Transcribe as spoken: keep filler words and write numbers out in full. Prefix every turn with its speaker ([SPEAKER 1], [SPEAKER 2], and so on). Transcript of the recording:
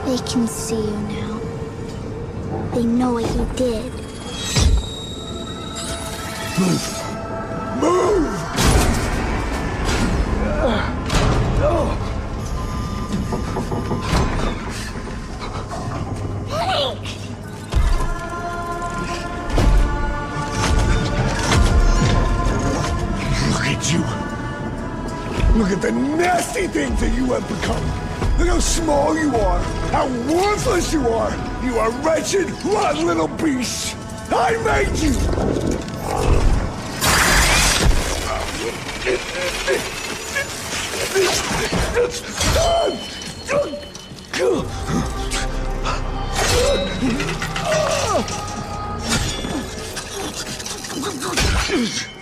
[SPEAKER 1] They can see you now. They know what you did.
[SPEAKER 2] Move! Move! Look at you. Look at the nasty things that you have become. Look how small you are. How worthless you are. You are wretched, rotten little beast. I made you. Ugh!